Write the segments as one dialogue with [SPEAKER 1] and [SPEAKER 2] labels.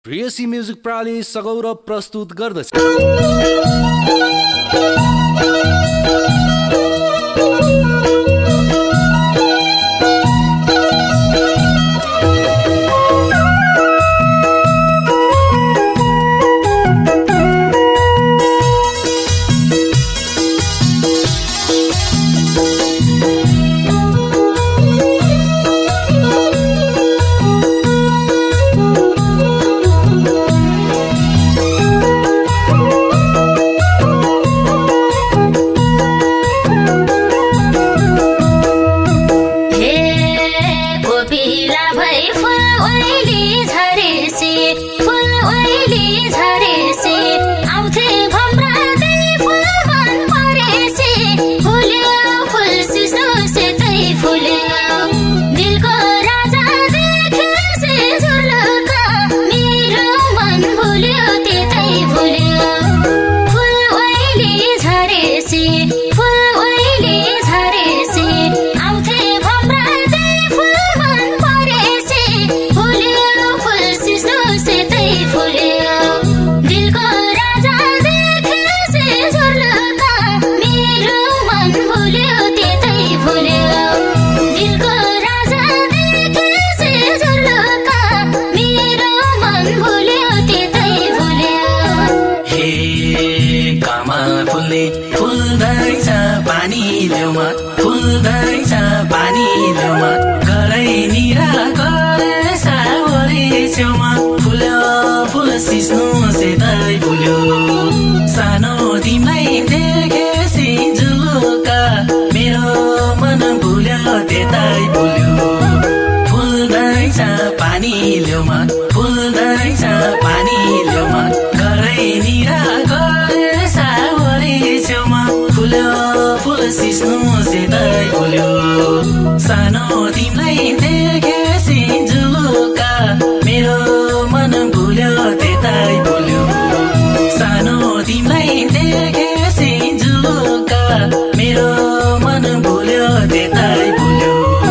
[SPEAKER 1] प्रेयसी music प्रणाली सगौरव प्रस्तुत गर्दछ।
[SPEAKER 2] फुल्दैछ पानी ल्याउमा फुल्दैछ पानी ल्याउमा गरै निरा गरे सावरी छेउमा फुल्यो फुल सिस्नो सेतै फुल्यो सानो तिमीलाई देखेपछि जुलुका मेरो मन भुल्यो त्यतै भुल्यो फुल्दैछ पानी ल्याउमा फुल्दैछ पानी ल्याउमा गरै निरा गरे सावरी छेउमा फुल्यो फुल सिस्नो सेतै फुल्यो सानो तिमीलाई देखेपछि जुलुका मेरो मन भुल्यो त्यतै भुल्यो सानो तिमीलाई देखेपछि जुलुका मेरो मन भुल्यो त्यतै भुल्यो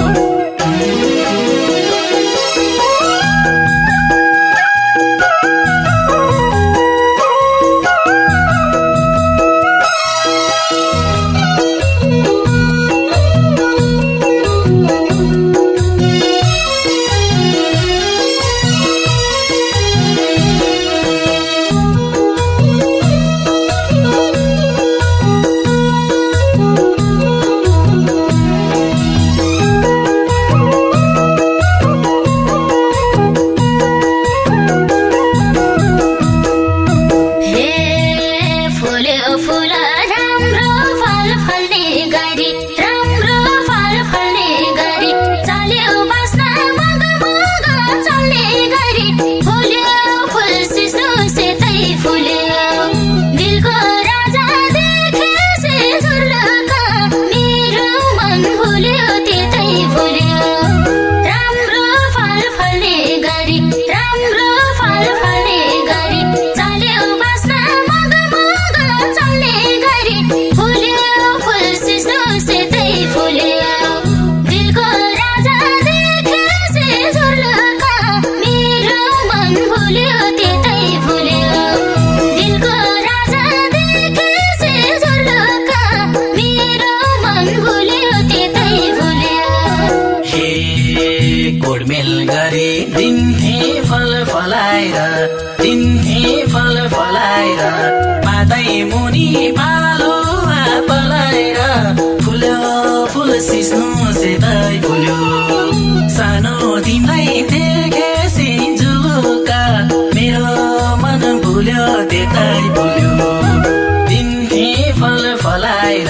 [SPEAKER 2] पातै मुनि पालोमा पलाएर फुल्यो फुल सिस्नो सेतै फुल्यो सानो तिमीलाई देखेपछि जुलुका मेरो मन भुल्यो त्यतै भुल्यो दिनखे फल फलाएर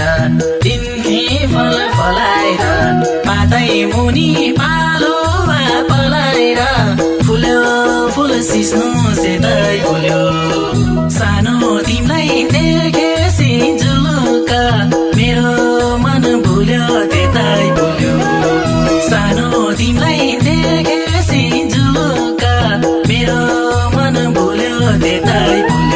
[SPEAKER 2] पातै मुनि पालोमा पलाएर फुल्यो फुल सिस्नो सेतै फुल्यो सानो तिमीलाई देखेपछि जुलुका मेरो मन भुल्यो त्यतै भुल्यो सानो तिमीलाई देखेपछि जुलुका मेरो मन भुल्यो त्यतै भुल्यो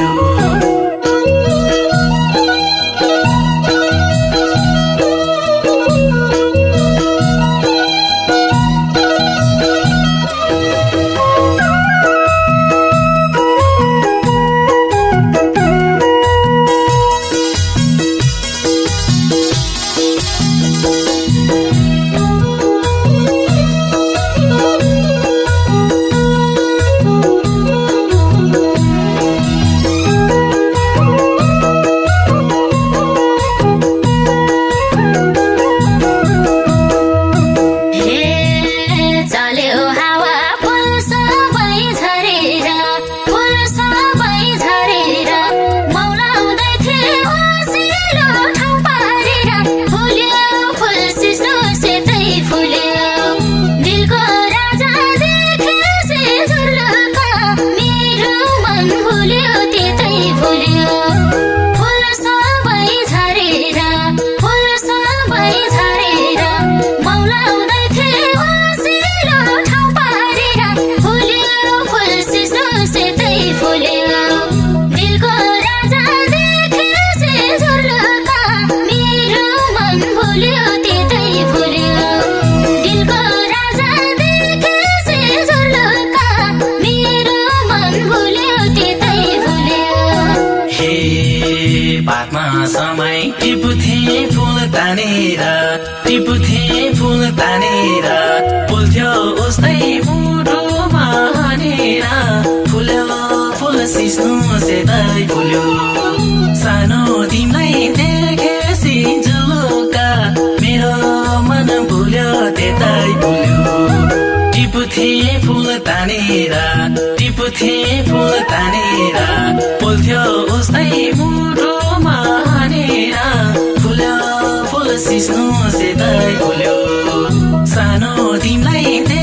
[SPEAKER 2] समय टिपुथे फुल तानेर बोल्थ्यो उस्तै मुटुमा हानेर फुल्यो फुल सिस्नु सेतै फुल्यो सानो तिमीलाई देखेपछि जुलुका मेरो मन भुल्यो त्यतै भुल्यो टिपुथे फुल तानेर बोल्थ्यो उस्तै मुटुमा हानेर फुल्यो फुल सिस्नु सेतै फुल्यो सानो तिमीलाई